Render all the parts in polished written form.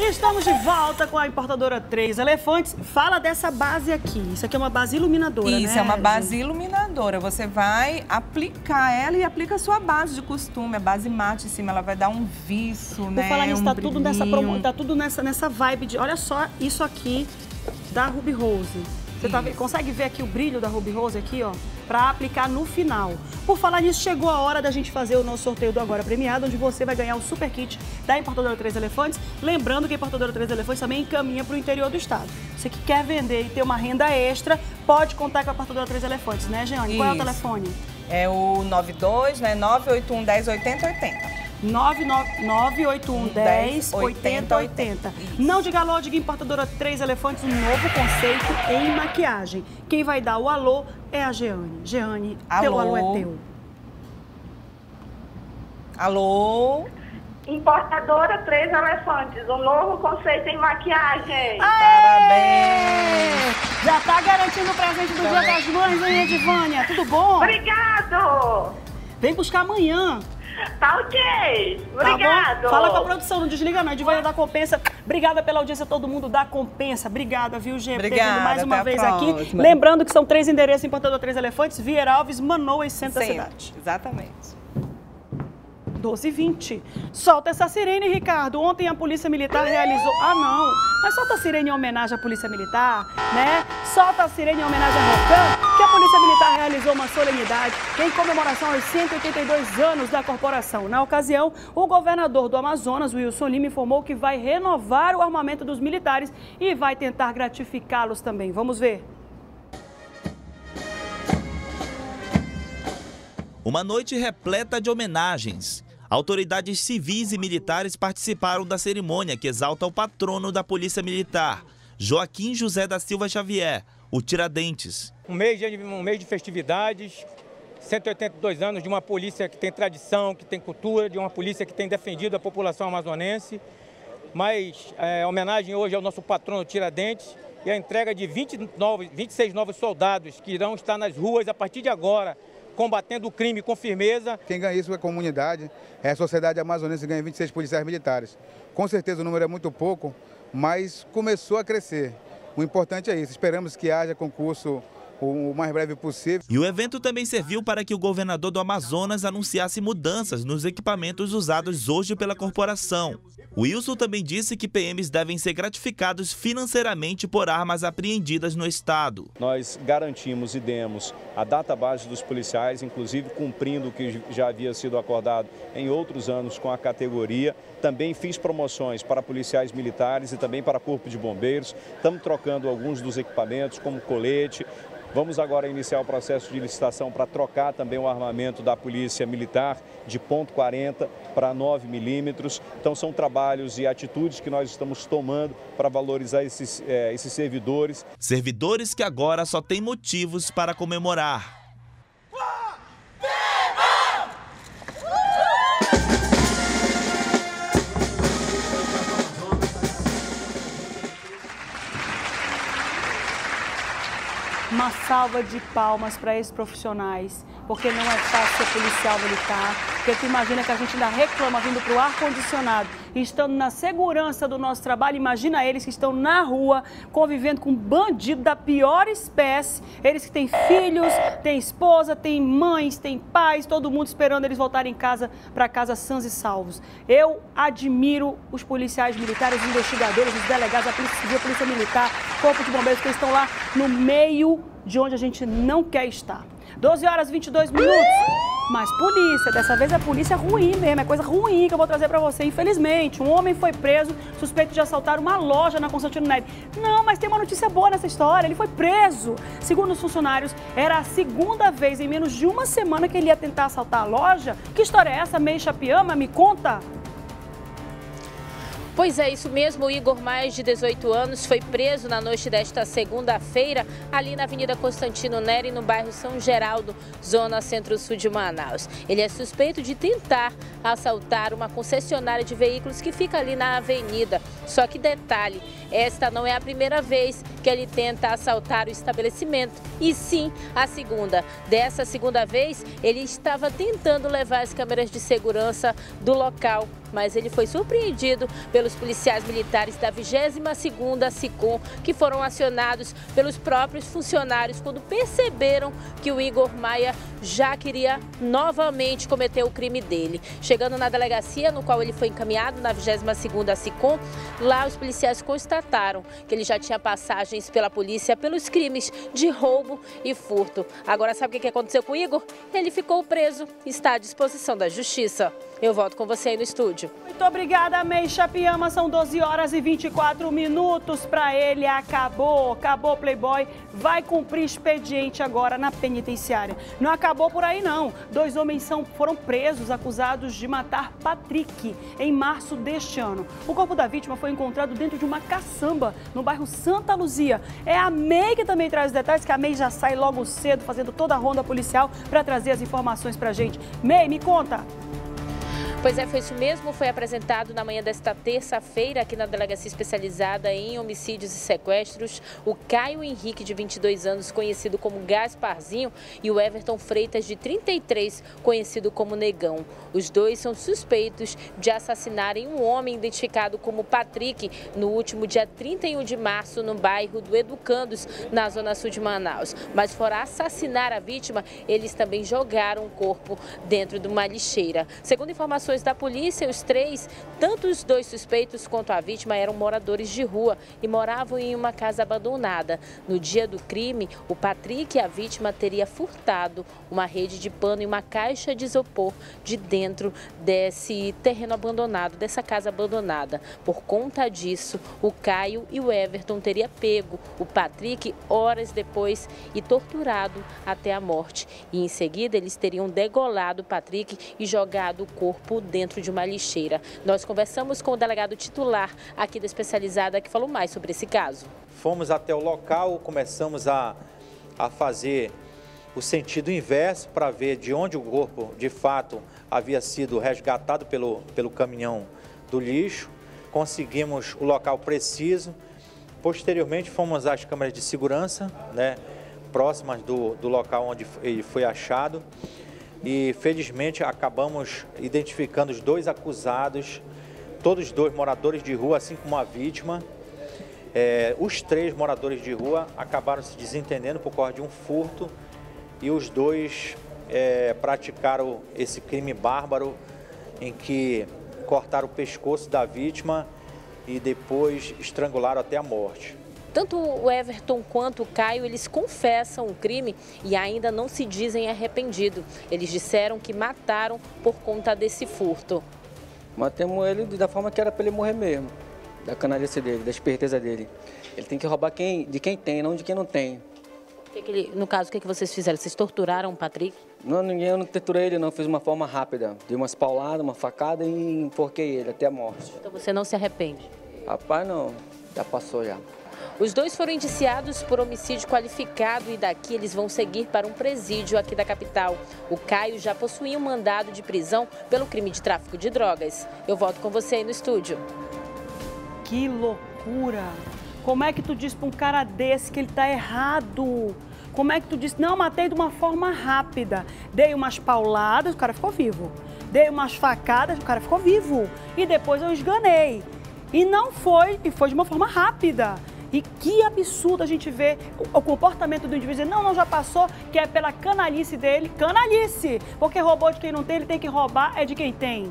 Estamos de volta com a importadora 3 Elefantes. Fala dessa base aqui. Isso aqui é uma base iluminadora, né? Isso, é uma base iluminadora. Você vai aplicar ela e aplica a sua base de costume. A base mate em cima, ela vai dar um viço, né? Vou falar nisso, um tá brilhinho. tudo nessa vibe de... Olha só isso aqui da Ruby Rose. Você consegue ver aqui o brilho da Ruby Rose aqui, ó? Para aplicar no final. Por falar nisso, chegou a hora da gente fazer o nosso sorteio do Agora Premiado, onde você vai ganhar o super kit da Importadora 3 Elefantes. Lembrando que a Importadora 3 Elefantes também encaminha para o interior do estado. Você que quer vender e ter uma renda extra, pode contar com a Importadora 3 Elefantes, né, Jeane? Qual é o telefone? É o 92, né? 981 10 80 80. 981 10 80 80. Não diga alô, diga Importadora 3 Elefantes, um novo conceito em maquiagem. Quem vai dar o alô é a Jeane. Jeane, teu alô é teu. Alô? Importadora 3 Elefantes, um novo conceito em maquiagem. Parabéns! Já tá garantindo o presente do Dia das Mães, hein, Edivânia? Tudo bom? Obrigado! Vem buscar amanhã. Tá ok. Obrigado. Tá, fala com a produção, não desliga não. Edivânia da Compensa. Obrigada pela audiência, todo mundo da Compensa. Obrigada, viu, Gê? Obrigada, mais uma vez próxima. aqui. Lembrando que são 3 endereços, Importadora 3 Elefantes, Vieira Alves, Manoa e centro da cidade. Exatamente. 12h20. Solta essa sirene, Ricardo. Ontem a Polícia Militar realizou... Ah, não. Mas solta a sirene em homenagem à Polícia Militar, né? Solta a sirene em homenagem à Rocan, que a Polícia Militar realizou uma solenidade em comemoração aos 182 anos da corporação. Na ocasião, o governador do Amazonas, Wilson Lima, informou que vai renovar o armamento dos militares e vai tentar gratificá-los também. Vamos ver. Uma noite repleta de homenagens. Autoridades civis e militares participaram da cerimônia que exalta o patrono da Polícia Militar, Joaquim José da Silva Xavier, o Tiradentes. Um mês de festividades, 182 anos de uma polícia que tem tradição, que tem cultura, de uma polícia que tem defendido a população amazonense. Mas homenagem hoje ao nosso patrono Tiradentes e a entrega de 26 novos soldados que irão estar nas ruas a partir de agora, combatendo o crime com firmeza. Quem ganha isso é a comunidade, é a sociedade amazonense que ganha 26 policiais militares. Com certeza o número é muito pouco, mas começou a crescer. O importante é isso, esperamos que haja concurso o mais breve possível. E o evento também serviu para que o governador do Amazonas anunciasse mudanças nos equipamentos usados hoje pela corporação. O Wilson também disse que PMs devem ser gratificados financeiramente por armas apreendidas no estado. Nós garantimos e demos a database dos policiais, inclusive cumprindo o que já havia sido acordado em outros anos com a categoria. Também fiz promoções para policiais militares e também para corpo de bombeiros. Estamos trocando alguns dos equipamentos, como colete. Vamos agora iniciar o processo de licitação para trocar também o armamento da Polícia Militar de .40 para 9 milímetros. Então são trabalhos e atitudes que nós estamos tomando para valorizar esses servidores. Servidores que agora só têm motivos para comemorar. Uma salva de palmas para esses profissionais, porque não é fácil ser policial militar, porque tu imagina que a gente ainda reclama vindo para o ar-condicionado e estando na segurança do nosso trabalho, imagina eles que estão na rua convivendo com bandido da pior espécie, eles que têm filhos, têm esposa, têm mães, têm pais, todo mundo esperando eles voltarem para casa sãos e salvos. Eu admiro os policiais militares, os investigadores, os delegados, a Polícia Civil, a Polícia Militar, Corpo de Bombeiros, que estão lá no meio de onde a gente não quer estar. 12h22. Mas polícia, dessa vez é polícia ruim mesmo, é coisa ruim que eu vou trazer pra você. Infelizmente, um homem foi preso suspeito de assaltar uma loja na Constantino Nery. Não, mas tem uma notícia boa nessa história, ele foi preso. Segundo os funcionários, era a segunda vez em menos de uma semana que ele ia tentar assaltar a loja. Que história é essa, Mei Chapiama? Me conta. Pois é, isso mesmo, o Igor, mais de 18 anos, foi preso na noite desta segunda-feira, ali na Avenida Constantino Nery, no bairro São Geraldo, zona centro-sul de Manaus. Ele é suspeito de tentar assaltar uma concessionária de veículos que fica ali na avenida. Só que detalhe, esta não é a primeira vez que ele tenta assaltar o estabelecimento, e sim a segunda. Dessa segunda vez, ele estava tentando levar as câmeras de segurança do local, mas ele foi surpreendido pelo pelos policiais militares da 22ª SICOM, que foram acionados pelos próprios funcionários quando perceberam que o Igor Maia já queria novamente cometer o crime dele. Chegando na delegacia, no qual ele foi encaminhado, na 22ª SICOM, lá os policiais constataram que ele já tinha passagens pela polícia pelos crimes de roubo e furto. Agora, sabe o que aconteceu com o Igor? Ele ficou preso e está à disposição da justiça. Eu volto com você aí no estúdio. Muito obrigada, May Chapiama. São 12 horas e 24 minutos para ele. Acabou Playboy. Vai cumprir expediente agora na penitenciária. Não acabou por aí, não. 2 homens foram presos, acusados de matar Patrick em março deste ano. O corpo da vítima foi encontrado dentro de uma caçamba no bairro Santa Luzia. É a May que também traz os detalhes, que a May já sai logo cedo fazendo toda a ronda policial para trazer as informações para a gente. May, me conta. Pois é, foi isso mesmo, foi apresentado na manhã desta terça-feira aqui na Delegacia Especializada em Homicídios e Sequestros o Caio Henrique, de 22 anos, conhecido como Gasparzinho, e o Everton Freitas, de 33, conhecido como Negão. Os dois são suspeitos de assassinarem um homem identificado como Patrick no último dia 31 de março no bairro do Educandos, na zona sul de Manaus. Mas fora assassinar a vítima, eles também jogaram o corpo dentro de uma lixeira. Segundo informações da polícia, os três, tanto os 2 suspeitos quanto a vítima, eram moradores de rua e moravam em uma casa abandonada. No dia do crime, o Patrick e a vítima teria furtado uma rede de pano e uma caixa de isopor de dentro desse terreno abandonado, dessa casa abandonada. Por conta disso, o Caio e o Everton teriam pego o Patrick horas depois e torturado até a morte. E em seguida, eles teriam degolado o Patrick e jogado o corpo dentro de uma lixeira. Nós conversamos com o delegado titular aqui da Especializada, que falou mais sobre esse caso. Fomos até o local, começamos a fazer o sentido inverso para ver de onde o corpo, de fato, havia sido resgatado pelo caminhão do lixo. Conseguimos o local preciso. Posteriormente, fomos às câmeras de segurança, né, próximas do local onde ele foi achado. E, felizmente, acabamos identificando os 2 acusados, todos 2 moradores de rua, assim como a vítima. Os 3 moradores de rua acabaram se desentendendo por causa de um furto e os 2 praticaram esse crime bárbaro em que cortaram o pescoço da vítima e depois estrangularam até a morte. Tanto o Everton quanto o Caio, eles confessam o crime e ainda não se dizem arrependidos. Eles disseram que mataram por conta desse furto. Matamos ele da forma que era para ele morrer mesmo, da canalice dele, da esperteza dele. Ele tem que roubar de quem tem, não de quem não tem. No caso, o que vocês fizeram? Vocês torturaram o Patrick? Não, eu não torturei ele, não. Fiz uma forma rápida. Dei umas pauladas, uma facada e enforquei ele até a morte. Então você não se arrepende? Rapaz, não. Já passou já. Os 2 foram indiciados por homicídio qualificado e daqui eles vão seguir para um presídio aqui da capital. O Caio já possuía um mandado de prisão pelo crime de tráfico de drogas. Eu volto com você aí no estúdio. Que loucura! Como é que tu diz para um cara desse que ele tá errado? Como é que tu diz? Não, matei de uma forma rápida. Dei umas pauladas, o cara ficou vivo. Dei umas facadas, o cara ficou vivo. E depois eu esganei. E não foi, e foi de uma forma rápida. E que absurdo a gente vê o comportamento do indivíduo. Não, já passou, que é pela canalice dele. Canalice! Porque roubou de quem não tem, ele tem que roubar é de quem tem.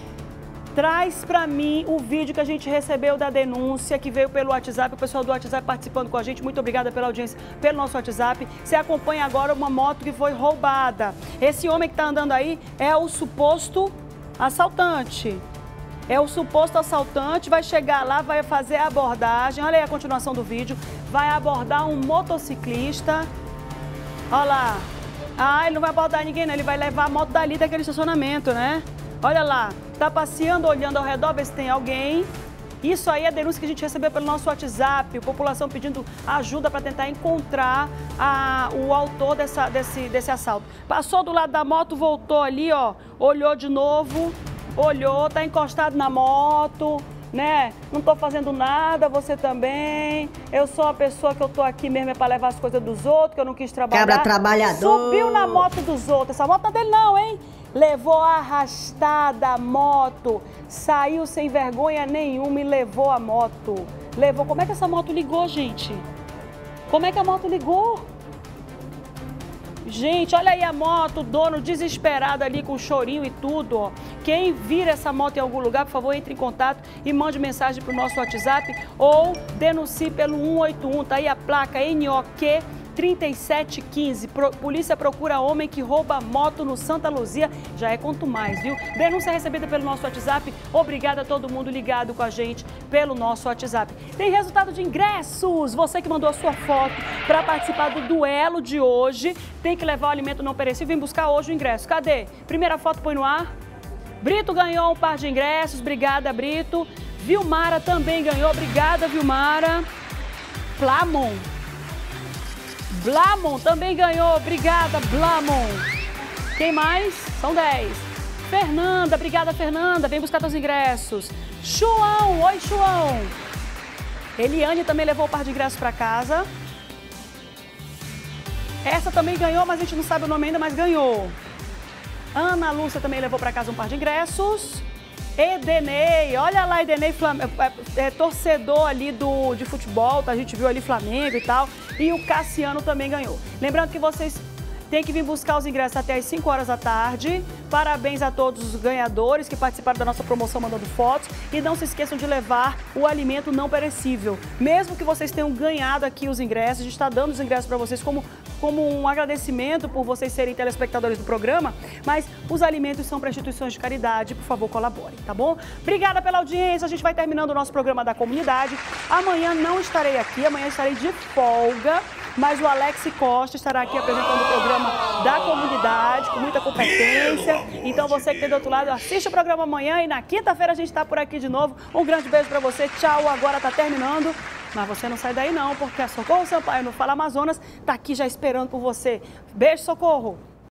Traz pra mim o vídeo que a gente recebeu da denúncia, que veio pelo WhatsApp, o pessoal do WhatsApp participando com a gente. Muito obrigada pela audiência, pelo nosso WhatsApp. Você acompanha agora uma moto que foi roubada. Esse homem que tá andando aí é o suposto assaltante. É o suposto assaltante, vai chegar lá, vai fazer a abordagem. Olha aí a continuação do vídeo. Vai abordar um motociclista. Olha lá. Ah, ele não vai abordar ninguém, não. Ele vai levar a moto dali daquele estacionamento, né? Olha lá. Tá passeando, olhando ao redor, ver se tem alguém. Isso aí é a denúncia que a gente recebeu pelo nosso WhatsApp. A população pedindo ajuda para tentar encontrar o autor desse assalto. Passou do lado da moto, voltou ali, ó. Olhou de novo. Olhou, tá encostado na moto, né? Não tô fazendo nada, você também. Eu sou a pessoa que eu tô aqui mesmo é pra levar as coisas dos outros, que eu não quis trabalhar. Cabra trabalhador. Subiu na moto dos outros. Essa moto não é dele não, hein? levou arrastada a moto, saiu sem vergonha nenhuma e levou a moto. Levou. Como é que essa moto ligou, gente? Como é que a moto ligou? Gente, olha aí a moto, o dono desesperado ali com o chorinho e tudo, ó. Quem vira essa moto em algum lugar, por favor, entre em contato e mande mensagem para o nosso WhatsApp ou denuncie pelo 181, tá aí a placa NOQ 3715. Polícia procura homem que rouba moto no Santa Luzia. Já é quanto mais, viu? Denúncia recebida pelo nosso WhatsApp. Obrigada a todo mundo ligado com a gente pelo nosso WhatsApp. Tem resultado de ingressos. Você que mandou a sua foto para participar do duelo de hoje, tem que levar o alimento não perecível e vem buscar hoje o ingresso. Cadê? Primeira foto põe no ar. Brito ganhou um par de ingressos. Obrigada, Brito. Vilmara também ganhou. Obrigada, Vilmara. Blamon também ganhou. Obrigada, Blamon. Quem mais? São 10. Fernanda, obrigada, Fernanda. Vem buscar seus ingressos. João, oi, João. Eliane também levou o par de ingressos para casa. Essa também ganhou, mas a gente não sabe o nome ainda, mas ganhou. Ana Lúcia também levou para casa um par de ingressos. Edenei, olha lá, Edenei, torcedor ali de futebol, tá? A gente viu ali Flamengo e tal. E o Cassiano também ganhou. Lembrando que vocês têm que vir buscar os ingressos até as 5 horas da tarde. Parabéns a todos os ganhadores que participaram da nossa promoção mandando fotos. E não se esqueçam de levar o alimento não perecível. Mesmo que vocês tenham ganhado aqui os ingressos, a gente está dando os ingressos para vocês como um agradecimento por vocês serem telespectadores do programa, mas os alimentos são para instituições de caridade, por favor, colaborem, tá bom? Obrigada pela audiência, a gente vai terminando o nosso programa da comunidade. Amanhã não estarei aqui, amanhã estarei de folga, mas o Alex Costa estará aqui apresentando o programa da comunidade, com muita competência. Então você que tem do outro lado, assiste o programa amanhã e na quinta-feira a gente está por aqui de novo. Um grande beijo para você, tchau, agora tá terminando. Mas você não sai daí não, porque a Socorro Sampaio no Fala Amazonas tá aqui já esperando por você. Beijo, Socorro!